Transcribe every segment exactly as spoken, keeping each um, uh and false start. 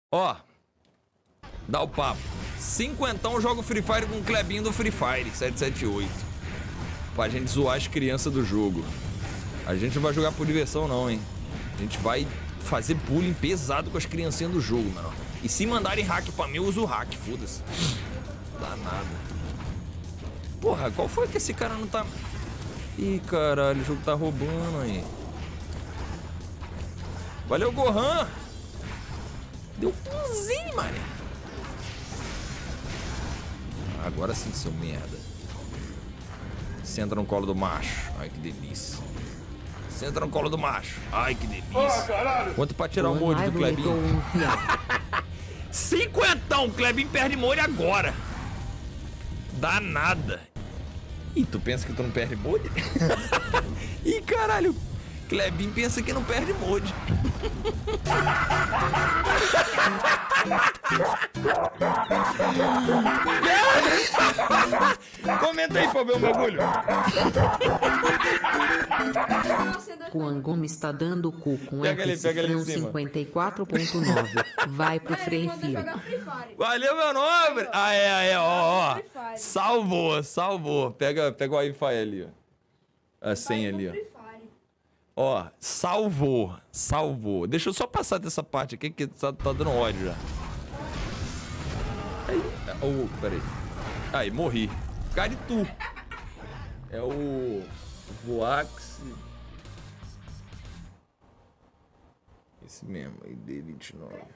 Ó, dá o papo. Cinquentão eu jogo Free Fire com o Clebinho do Free Fire, sete sete oito. Pra gente zoar as crianças do jogo. A gente não vai jogar por diversão não, hein. A gente vai fazer bullying pesado com as criancinhas do jogo, mano. E se mandarem hack pra mim, eu uso o hack, foda-se. Dá nada. Porra, qual foi que esse cara não tá... Ih, caralho, o jogo tá roubando aí. Valeu, Gohan. Deu umzinho, mano. Agora sim, seu merda. Senta no colo do macho. Ai, que delícia. Senta no colo do macho. Ai, que delícia. Quanto pra tirar o molho do Clebinho? Cinquentão. Clebinho perde molho agora. Dá nada. Ih, tu pensa que tu não perde molho? Ih, caralho. Clebinho pensa que não perde molho. Comenta aí pra ver o bagulho. Juan Gomes está dando cu com pega ali, pega ali em cima. cinquenta e quatro ponto nove. Vai pro Free Fire. Valeu, meu nome. Ah, é, ah, é, ó, ó. Salvou, salvou. Pega, pega o Wi-Fi ali, ó. A senha ali, ó. Ó, salvou, salvou. Deixa eu só passar dessa parte aqui que tá, tá dando ódio já. Aí, oh, peraí. Aí, morri. Cara de tu. É o Voax. Esse mesmo, I D vinte e nove.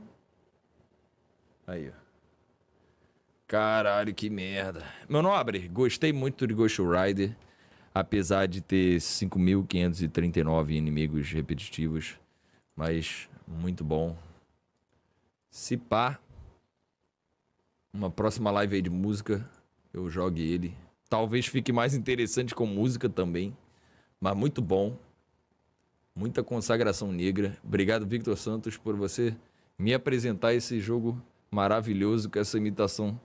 Aí, ó. Caralho, que merda. Meu nobre, gostei muito de Ghost Rider. Apesar de ter cinco mil quinhentos e trinta e nove inimigos repetitivos. Mas muito bom. Se pá, uma próxima live aí de música, eu jogue ele. Talvez fique mais interessante com música também. Mas muito bom. Muita consagração negra. Obrigado, Victor Santos, por você me apresentar esse jogo maravilhoso com essa imitação.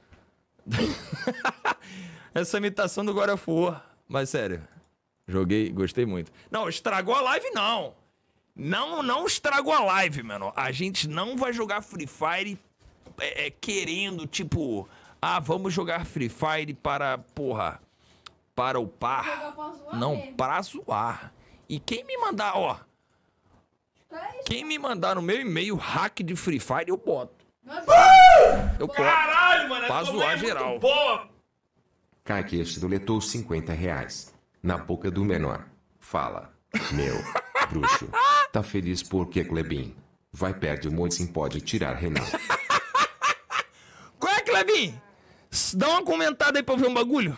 Essa imitação do God of War. Mas sério, joguei, gostei muito. Não, estragou a live não. Não, não estragou a live, mano. A gente não vai jogar Free Fire é, é, querendo, tipo... Ah, vamos jogar Free Fire para, porra, para upar. Não, mesmo. Para zoar. E quem me mandar, ó... Quem me mandar no meu e-mail hack de Free Fire, eu boto. Eu boto. Caralho, mano. Pra zoar geral. Boa. Kaique doletou cinquenta reais. Na boca do menor. Fala. Meu, bruxo. Tá feliz porque Clebin vai perder o molho sim pode tirar Renan. Qual é, Clebin? Dá uma comentada aí pra ver um bagulho.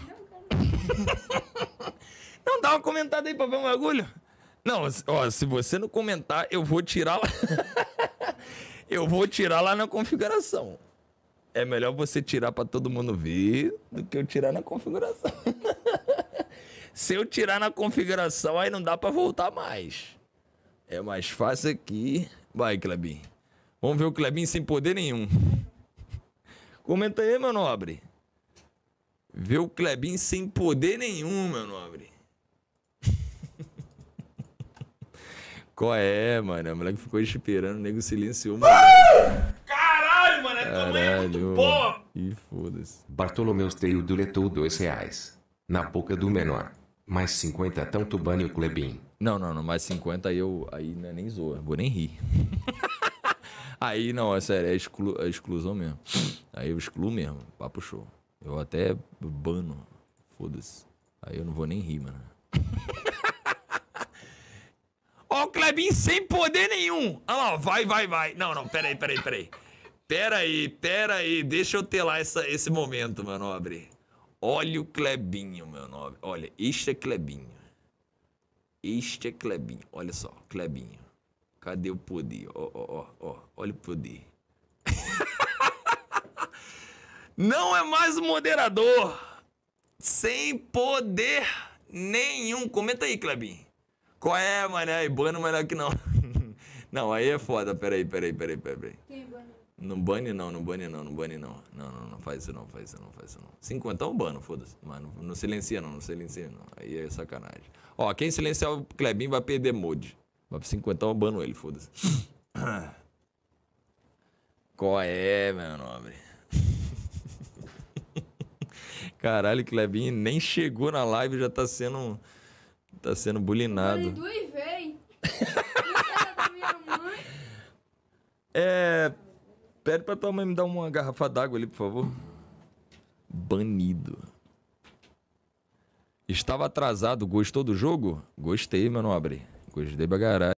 Não, dá uma comentada aí pra ver um bagulho. Não, ó, se você não comentar, eu vou tirar lá. Eu vou tirar lá na configuração. É melhor você tirar pra todo mundo ver do que eu tirar na configuração. Se eu tirar na configuração, aí não dá pra voltar mais. É mais fácil aqui. Vai, Clebinho. Vamos ver o Clebinho sem poder nenhum. Comenta aí, meu nobre. Vê o Clebinho sem poder nenhum, meu nobre. Qual é, mano? O moleque ficou esperando, o nego silenciou, mano. Caralho, mano, é tamanho muito boa. Ih, foda-se. Bartolomeu Steio doletou dois reais. Na boca do menor. Mais cinquenta tanto bane o Clebin. Não, não, não. Mais cinquenta aí eu... Aí não é nem zoa. Vou nem rir. Aí não, é sério. É, exclu, é exclusão mesmo. Aí eu excluo mesmo. Papo show. Eu até bano. Foda-se. Aí eu não vou nem rir, mano. Ó, o Clebin sem poder nenhum. Olha lá, vai, vai, vai. Não, não, peraí, peraí, peraí. Pera aí, pera aí. Deixa eu ter lá essa, esse momento, meu nobre. Olha o Clebinho, meu nobre. Olha, este é Clebinho. Este é Clebinho. Olha só, Clebinho. Cadê o poder? Ó, ó, ó, ó. Olha o poder. Não é mais o moderador. Sem poder nenhum. Comenta aí, Clebinho. Qual é, mané? Bano melhor que não. Não, aí é foda. Peraí, peraí, peraí, peraí. Quem bane? Não bane não, não bane não, não bane não. Não, não, não faz isso não, faz isso não, faz isso não. cinquenta eu bano, foda-se. Mas não, não silencia não, não silencia não. Aí é sacanagem. Ó, quem silenciar o Clebinho vai perder mod. Vai pro cinquenta eu bano ele, foda-se. Qual é, meu nobre? Caralho, Clebinho nem chegou na live, já tá sendo. Tá sendo bulinado. duas vezes. Você da minha mãe. É. Pede pra tua mãe me dar uma garrafa d'água ali, por favor. Banido. Estava atrasado, gostou do jogo? Gostei, meu nobre. Gostei pra caralho.